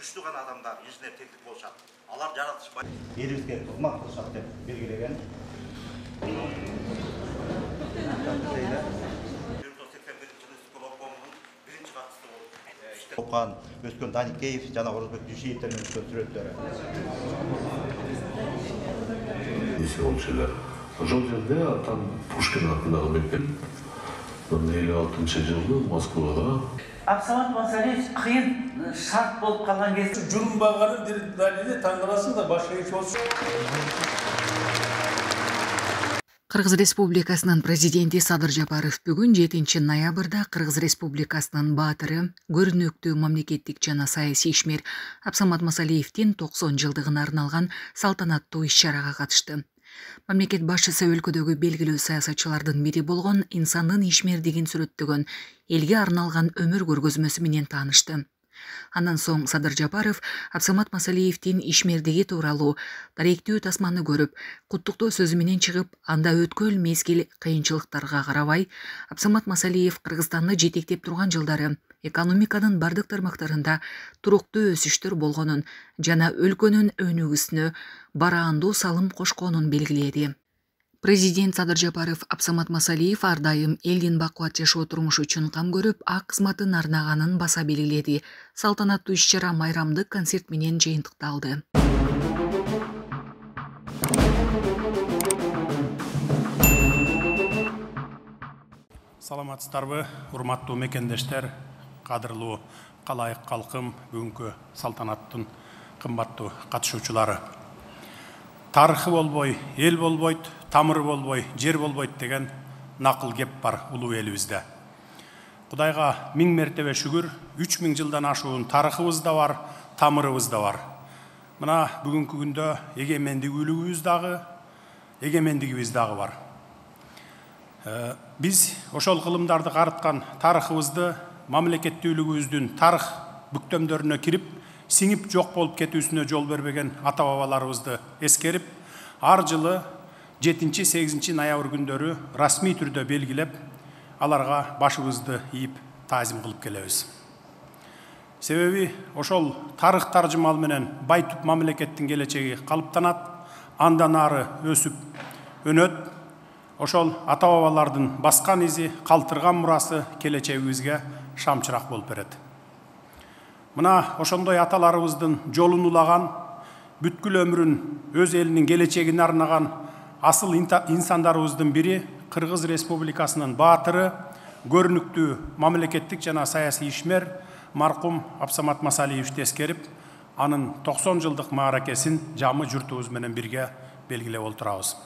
күчтүү гана адамдар инженер техник болушат. Алар жаратылышпай элибизге кызмат кылышат деп белгилеген. 1981-жылы Сколокомдун биринчи катчысы болуп окуган өскөн Даникеев жана Орозбек Дүйшиевдер менен өскөн сүрөттөрү. Ошол жерде атам Пушкин атындагы мектеп 56-жылы Москвада. Абсамат Масалиев кыйын шарт болуп калган кезде жүрүнбаганы бир далиле тандырасың да башка эч болсун. Кыргыз Республикасынын президенти Садыр Жапаров бүгүн 7 ноябрда Кыргыз Республикасынын баатыры, көрүнөктүү мамлекеттик жана саясий ишмер Абсамат Масалиевдин 90 жылдыгына арналган салтанаттуу иш-чарага катышты. Мамлекет башчысы өлкөдөгү белгилүү саясатчылардын бири болгон инсандын ишмердигин сүрөттөгөн элге арналган өмүр көргөзмөсү менен таанышты. Андан соң Садыр Жапаров Абсамат Масалиевдин ишмердиги тууралуу даректүү тасманы көрүп, куттуктоо сөзү менен чыгып, анда өткөн мезгил кыйынчылыктарга карабай, Абсамат Масалиев Кыргызстанды жетектеп турган жылдары экономиканын бардык тармактарында туруктуу өсүштөр болгонун жана өлкөнүн өнүгүүсүнө бараандуу салым кошконун белгиледи. Президент Садыр Жапаров Абсамат Масалиев ар дайым элдин бакубат жашоо турмушу үчүн кам көрүп, ак кызматын арнаганын баса белгиледи. Салтанаттуу иш-чара майрамдык концерт менен жыйынтыкталды. Саламатсыздарбы, урматтуу мекендештер, кадырлуу калайык калкым, бүгүнкү салтанаттын кымбаттуу катышуучулары. Тарыхы болбой, эл болбойт, тамыры болбой, жер болбойт деген накыл кеп бар улуу элибизде. Кудайга 1000 мертебе шүгүр, 3000 жылдан ашуун тарыхыбыз да бар, тамырыбыз да бар. Мына бүгүнкү күндө эгемендүүлүгүбүз дагы бар. Биз ошол кылымдарды карыткан тарыхыбызды мамлекеттүүлүгүбүздүн тарых бүктөмдөрүнө кирип, сиңип жок болуп кетүүсүнө жол бербеген ата бабаларыбызды эскерип, ар жылы 7-8 ноябрь күндөрү расмий түрдө белгилеп, аларга башыбызды ийип таазим кылып келебиз. Себеби ошол тарых таржымал менен байтүп мамлекеттин келечеги калыптанат, андан ары өсүп өнөт. Ошол ата бабалардын баскан изи, калтырган мурасы келечегибизге шамчырак болуп берет. Мына ошондой аталарыбыздын жолун улаган, бүткүл өмүрүн өз элинин келечегине арнаган асыл инсандарыбыздын бири Кыргыз Республикасынын баатыры, көрүнүктүү мамлекеттик жана саясий ишмер маркум Абсамат Масалиевди эскерип, анын 90 жылдык мааракесин жамы журтубуз менен бирге белгилеп олтурабыз.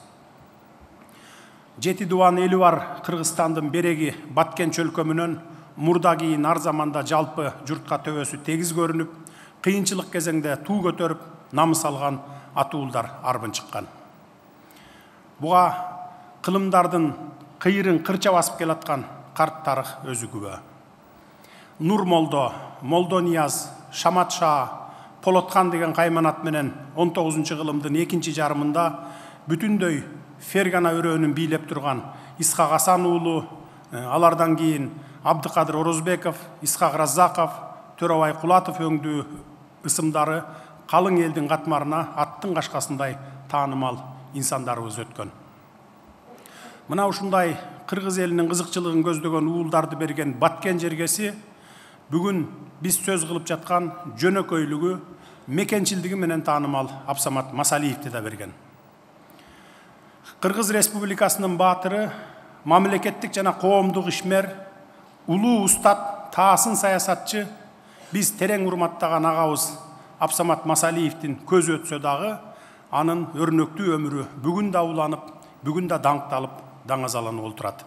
7 дубан эли бар Кыргызстандын береги Баткен чөлкөмүнөн мурда кийин ар заманда жалпы журтка төбөсү тегиз көрүнүп, кыйынчылык кезеңде туу көтөрүп, намыс алган атуулдар арбын чыккан. Буга кылымдардын кыйырын кырча басып келаткан карт тарых өзү күбө. Нур Молдо, Молдо Нияз, Шамат Шаа, Полотхан деген кайманат менен 19 кылымдын экинчи жарымында бүтүндөй Фергана өрөөнүн бийлеп турган Исхак Асан уулу, алардан кийин Абдыкадыр Орозбеков, Исхак Раззаков, Төрөбай Кулатов өңдүү ысымдары калың элдин катмарына аттын кашкасындай таанымал инсандарыбыз өткөн. Мына ушундай кыргыз элинин кызыкчылыгын көздөгөн уулдарды берген Баткен жергеси бүгүн биз сөз кылып жаткан жөнөкөйлүгү, мекенчилдиги менен таанымал Абсамат Масалиевди да берген. Кыргыз Республикасынын баатыры, мамлекеттик жана коомдук ишмер, улуу устат, таасын саясатчы, биз терең урматтаган агабыз Абсамат Масалиевдин көзү өтсө дагы, анын өрнөктүү өмүрү бүгүн да уланып, бүгүн да даңкталып, даңазаланып олтурат.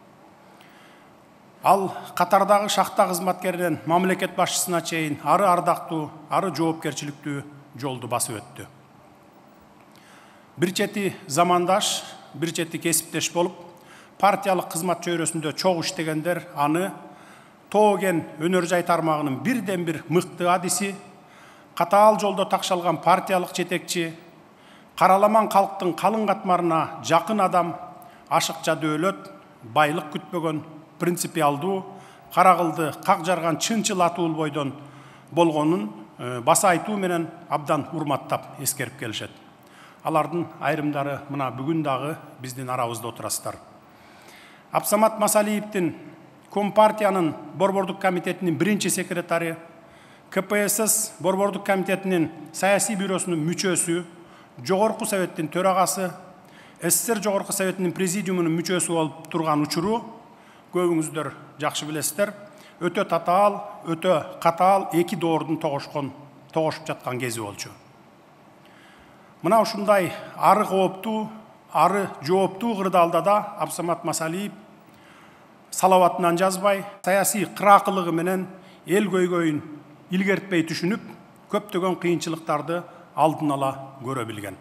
Ал катардагы шахта кызматкеринен мамлекет башчысына чейин ары ардактуу, ары жоопкерчиликтүү жолду басып өттү. Бир чети замандаш, бир чети кесиптеш болуп, партиялык кызмат чөйрөсүндө чогуу иштегендер аны Тооген өнөр жай тармагынын бирден бир мыкты адиси, катаал жолдо такшалган партиялык жетекчи, караламан калктын калың катмарына жакын адам, ашыкча дөөлөт, байлык күтпөгөн, принципиалдуу, кара кылды как жарган чынчыл атуул бойдон болгонун баса айтуу менен абдан урматтап эскерип келишет. Алардын айрымдары мына бүгүн дагы биздин арабызда отурасыздар. Абсамат Масалиевдин Компартиянын Борбордук комитетинин биринчи секретары, КПСС Борбордук комитетинин саясий бюросунун мүчөсү, Жогорку Советтин төрагасы, СССР Жогорку Советинин президиумунун мүчөсү болуп турган учуру көбүңүздөр жакшы билесиздер, өтө татаал, өтө катаал эки доордун тогошуп жаткан кези болчу. Мына ушундай ары кооптуу, ары жооптуу кырдаалда да Абсамат Масалиев салаватынан жазбай, саясий кыракылыгы менен эл көйгөйүн илгертпей түшүнүп, көптөгөн кыйынчылыктарды алдын ала көрө билген.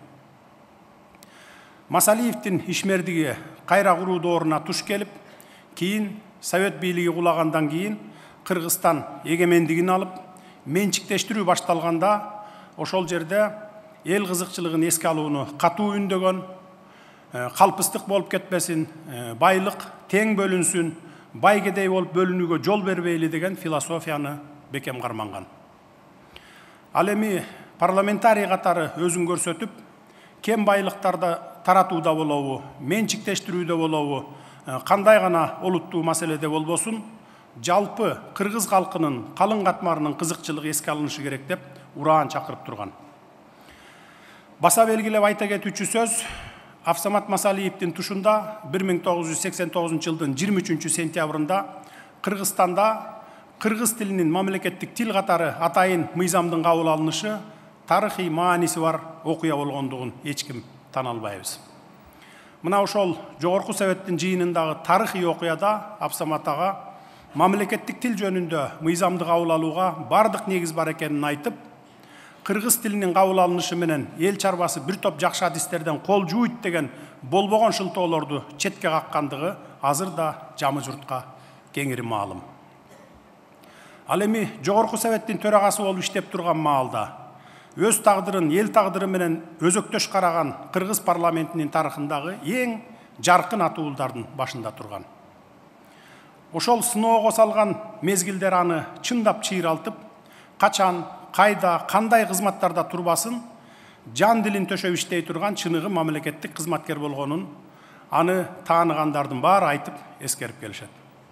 Масалиевдин ишмердиги кайра куруу дооруна туш келип, кийин Совет бийлиги кулагандан кийин Кыргызстан эгемендигин алып, менчиктештирүү башталганда, ошол жерде эл кызыкчылыгын эске алууну катуу үндөгөн, калпыстык болуп кетпесин, байлык тең бөлүнсүн, бай кедей болуп бөлүнүүгө жол бербейли деген философияны бекем карманган. Ал эми парламентарий катары өзүн көрсөтүп, кем байлыктарды таратууда болобу, менчиктештирүүдө болобу, кандай гана олуттуу маселеде болбосун, жалпы кыргыз калкынын калың катмарынын кызыкчылыгы эске алынышы керек деп ураан чакырып турган. Баса белгилеп айта кетүүчү сөз, Абсамат Масалиевдин тушунда 1989 жылдын 23 сентябрында Кыргызстанда кыргыз тилинин мамлекеттик тил катары атайын мыйзамдын кабыл алынышы тарыхый мааниси бар окуя болгондугун эч ким тана албайбыз. Мына ошол Жогорку Советтин жыйынындагы тарыхый окуяда Абсамат ага мамлекеттик тил жөнүндө мыйзамды кабыл алууга бардык негиз бар экенин айтып, кыргыз тилинин кабыл алынышы менен эл чарбасы бир топ жакшы адистерден кол жууйт деген болбогон шылтоолорду четке каккандыгы азыр да жамы журтка кеңири маалым. Ал эми Жогорку Советтин төрагасы болуп иштеп турган маалда өз тагдырын эл тагдыры менен өзөктөш караган кыргыз парламентинин тарыхындагы эң жаркын атуулдардын башында турган. Ошол сыноого салган мезгилдер аны чындап чыйралтып, качан, кайда, кандай кызматтарда турбасын, жан дилин төшөп иштей турган чыныгы мамлекеттик кызматкер болгонун аны тааныгандардын баары айтып эскерип келишет.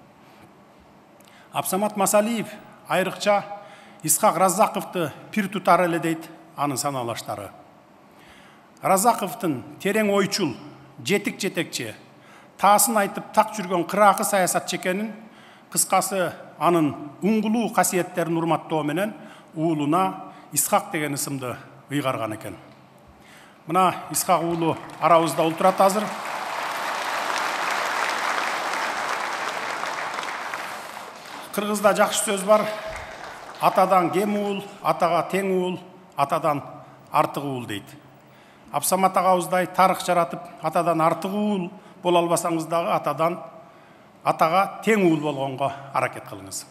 Абсамат Масалиев айрыкча Исхак Разаковду пир тутар эле дейт анын саналаштары. Разаковдун терең ойчул, жетик жетекчи, таасын айтып так жүргөн кыраакы саясатчы экенин, кыскасы анын уңгулуу касиеттерин урматтоо менен уулуна Исхак деген ысымды ыйгарган экен. Мына Исхак уулу арабызда олтурат азыр. Кыргызда жакшы сөз бар. Атадан кем уул, атага тең уул, атадан артык уул дейт. Абсамат агабыздай тарых жаратып, атадан артык уул боло албасаңыз дагы атага тең уул болгонго аракет кылыңыз.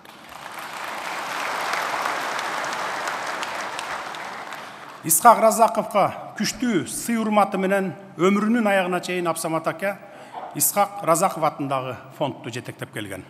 Исхак Разаковго күчтүү сый урматы менен өмүрүнүн аягына чейин Абсамат ака Исхак Разаков атындагы фондду жетектеп келген.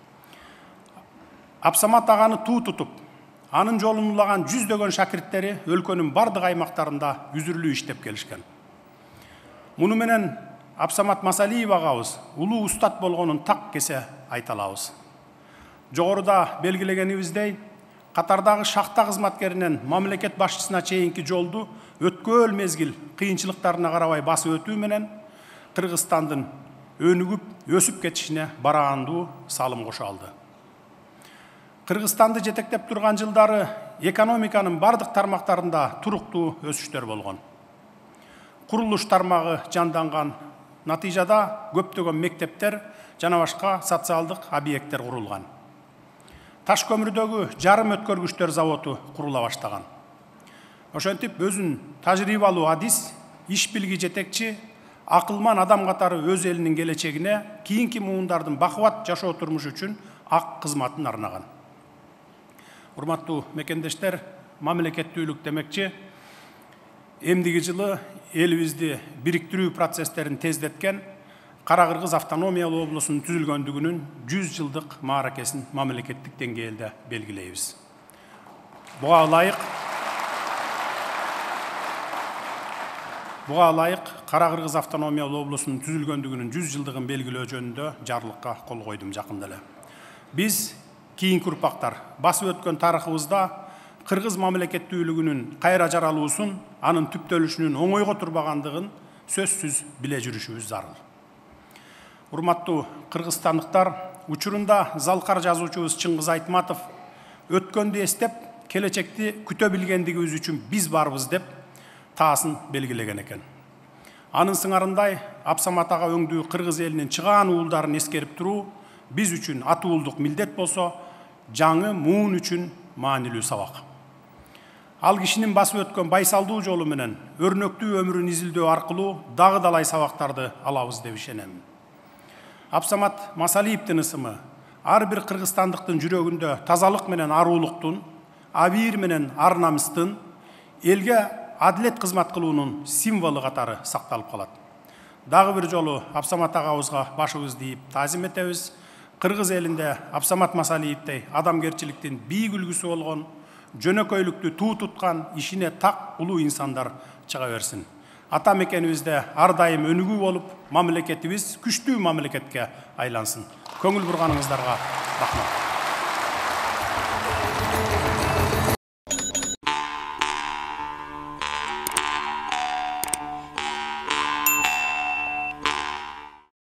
Абсамат аганы туу тутуп, анын жолун улаган жүздөгөн шакирттери өлкөнүн бардык аймактарында үзүрлүү иштеп келишкен. Муну менен Абсамат Масалиев агабыз улуу устат болгонун так кесе айта алабыз. Жогоруда белгилегенибиздей, катардагы шахта кызматкеринен мамлекет башчысына чейинки жолду өткөл мезгил кыйынчылыктарына карабай басып өтүү менен Кыргызстандын өнүгүп, өсүп кетишине бараандуу салым кошо алды. Кыргызстанды жетектеп турган жылдары экономиканын бардык тармактарында туруктуу өсүштөр болгон. Курулуш тармагы жанданган, натыйжада көптөгөн мектептер жана башка социалдык объекттер курулган. Таш көмүрдөгү жарым өткөргүчтөр заводу курула баштаган. Ошентип өзүн тажрыйбалуу адис, иш билги жетекчи, акылман адам катары өз элинин келечегине, кийинки муундардын бакубат жашоо турмушу үчүн ак кызматын арнаган. Урматтуу мекендештер, мамлекеттүүлүк демекчи, эмдиги жылы элибизди бириктирүү процесстерин тездеткен Кара-Кыргыз автономиялуу облусунун түзүлгөндүгүнүн 100 жылдык мааракесин мамлекеттик деңгээлде белгилейбиз. Буга ылайык Кара Кыргыз автономиялуу облусунун түзүлгөндүгүнүн 100 жылдыгын белгилөө жөнүндө жарлыкка кол койдум жакында эле. Биз кийинки урпактар басып өткөн тарыхыбызда кыргыз мамлекеттүүлүгүнүн кайра жаралуусун, анын түптөлүшүнүн оңойго турбагандыгын сөзсүз биле жүрүшүбүз зарыл. Урматтуу кыргызстандыктар, учурунда залкар жазуучубуз Чыңгыз Айтматов өткөндү эстеп, келечекти күтө билгендигибиз үчүн биз барбыз деп таасын белгилеген экен. Анын сыңарындай Апсамат ага өңдүү кыргыз элинин чыгаан уулдарын эскерип туруу биз үчүн атуулдук милдет болсо, жаңы муун үчүн маанилүү сабак. Ал кишинин басып өткөн байсалдуу жолу менен өрнөктүү өмүрүн изилдөө аркылуу дагы далай сабактарды алабыз деп ишенем. Апсамат Масалиевдин ысымы ар бир кыргызстандыктын жүрөгүндө тазалык менен аруулуктун, абийир менен ар намыстын, элге адилет кызмат кылуунун символу катары сакталып калат. Дагы бир жолу Апсамат агабызга башыбызды ийип таазим этебиз. Кыргыз элинде Апсамат Масалиевдей адамгерчиликтин бийик үлгүсү болгон, жөнөкөйлүктү туу туткан, ишине так улуу инсандар чыга берсин. Ата мекенибизде ар дайым өнүгүү болуп, мамлекетибиз күчтүү мамлекетке айлансын. Көңүл бурганыңыздарга рахмат.